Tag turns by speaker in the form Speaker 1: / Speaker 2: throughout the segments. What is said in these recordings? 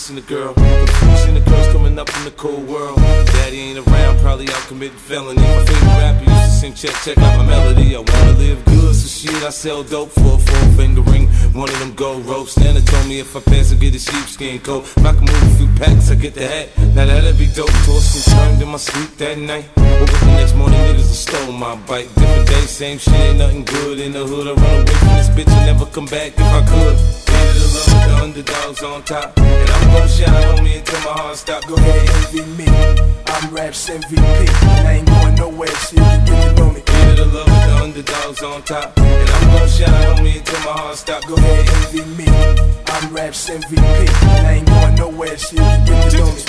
Speaker 1: listen to girl. Confusion, the girls coming up in the cold world. Daddy ain't around, probably out committing felony. My favorite rapper used to sing, check out my melody. I wanna live good, so shit, I sell dope for a 4-finger ring. One of them gold ropes. Nana told me if I pass, I get a sheepskin coat. If I can move a few packs, I get the hat. Now that'd be dope. Tossed and turned in my sleep that night. Woke up the next morning, niggas have stole my bike. Different day, same shit, ain't nothing good in the hood. I run away from this bitch and never come back if I could. Hated the love with the underdogs on top. And I'm gon' shine on me until my heart stop. Go ahead, envy me. I'm Raps MVP, and I ain't going nowhere, so you can get to know me. Hated the love with the underdogs on top. And I'm gon' shine on me until my heart stop. Go ahead, envy me. I'm Raps MVP, and I ain't going nowhere, so you can get to know me.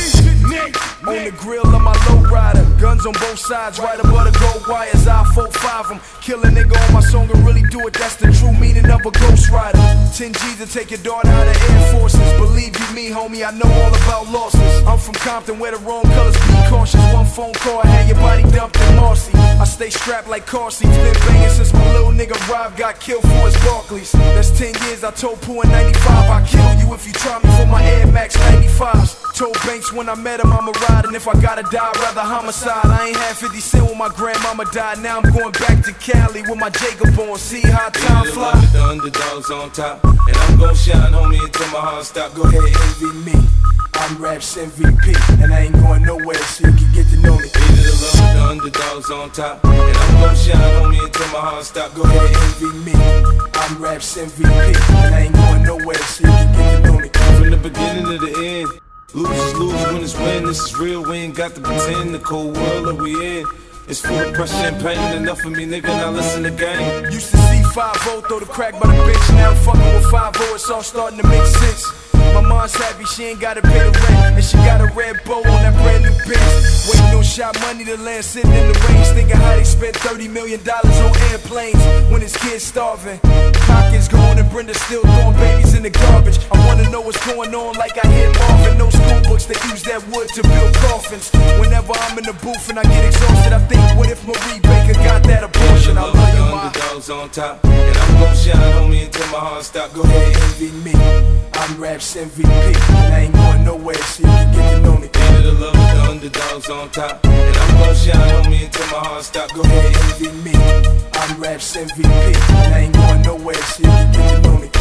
Speaker 1: On the grill of my lowrider, guns on both sides, right above the gold wires. I 4-5 them, kill a nigga on my song and really do it. That's the true meaning of a ghost rider. 10 G's to take your daughter out of Air Forces. Believe you me, homie, I know all about losses. I'm from Compton where the wrong colors be cautious. One phone call, I had your body dumped in Marcy. I stay strapped like car seats, been banging since my little nigga Rob got killed for his Barclays. That's 10 years, I told Pooh in 95, I'll kill you if you try me for my Air Max 95s. Told Banks when I met him I'ma ride, and if I gotta die, rather homicide. I ain't had 50 cent when my grandmama died. Now I'm going back to Cali with my Jacob on. See how time fly. With the underdogs on top, and I'm gon' shine on me until my heart stop. Go ahead, envy me. I'm Raps MVP, and I ain't going nowhere, so you can get to know me. Hated the love with the underdogs on top, and I'm gon' shine on me until my heart stop. Go ahead, envy me. I'm Raps MVP, and I ain't going nowhere, so you can get to know me. From the beginning to the end. Losers lose, winners win, this is real, we ain't got to pretend. The cold world that we in, it's full of pressure and pain. Enough of me, nigga, now listen to game. Used to see 5-0, throw the crack by the bitch. Now I'm fucking with 5-0, it's all starting to make sense. My mom's happy, she ain't gotta pay the rent, and she got a red bow on that brand new Benz. Waiting on shot money to land, sitting in the range, thinking how they spent $30 million on airplanes when his kids starving. Pockets going and Brenda still throwing babies in the garbage. I wanna know what's going on like I hear Marvin. No school books that use that wood to build coffins. Whenever I'm in the booth and I get exhausted, I think, what if Marie Baker got that abortion? I love you, my underdogs on top, and I'm gon' shine on me until my heart stop. Go ahead, envy me. I'm Raps MVP, and I ain't going nowhere, so you can get to know me. Hated the love with the underdogs on top, and I'm gon' shine on me until my heart stop. Go ahead, envy me. I'm Raps MVP, and I ain't going nowhere, so you can get to know me.